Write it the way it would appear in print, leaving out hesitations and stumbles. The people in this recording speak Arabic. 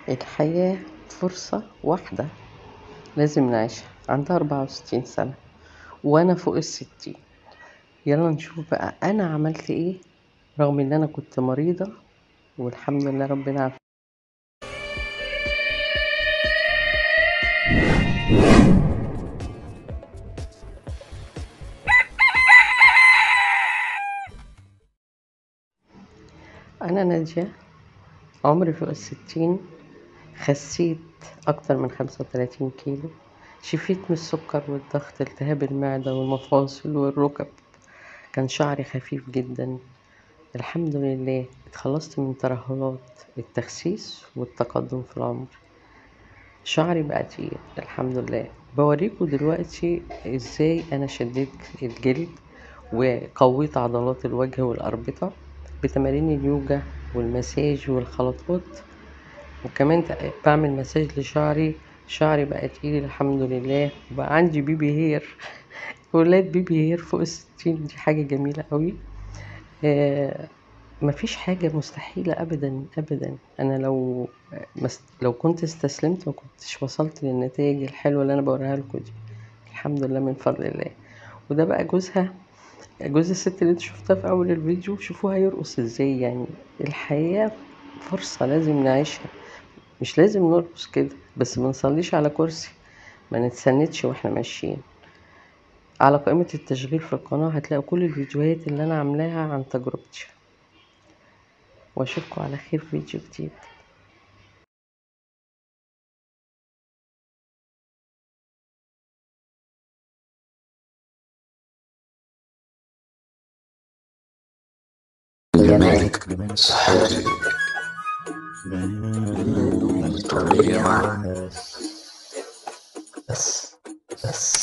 الحياة فرصة واحدة لازم نعيشها. عندها 64 سنة وأنا فوق ال60. يلا نشوف بقى أنا عملت إيه رغم إن أنا كنت مريضة، والحمد لله ربنا عافاني. أنا نادية، عمري فوق ال60، خسيت أكتر من 35 كيلو، شفيت من السكر والضغط، التهاب المعدة والمفاصل والركب، كان شعري خفيف جدا. الحمد لله اتخلصت من ترهلات التخسيس والتقدم في العمر. شعري بقى تقيل الحمد لله. بوريكم دلوقتي ازاي انا شديت الجلد وقويت عضلات الوجه والأربطة بتمارين اليوجا والمساج والخلطات، وكمان بعمل مساج لشعري. شعري بقى تقيل الحمد لله، وبقى عندي بيبي هير ولاد بيبي هير فوق ال60. دي حاجة جميلة قوي. مفيش حاجة مستحيلة أبدا أبدا. أنا لو كنت استسلمت ما كنتش وصلت للنتائج الحلوة اللي أنا بوريها لكم دي، الحمد لله من فضل الله. وده بقى جوزها، جوز الست اللي انت شفتها في أول الفيديو، شوفوها يرقص ازاي. يعني الحياة فرصة لازم نعيشها، مش لازم نرقص كده بس ما نصليش على كرسي، ما نتسندش واحنا ماشيين. على قائمة التشغيل في القناة هتلاقوا كل الفيديوهات اللي أنا عاملاها عن تجربتي، واشوفكم على خير في فيديو جديد. برنامج صحي بطريقة بس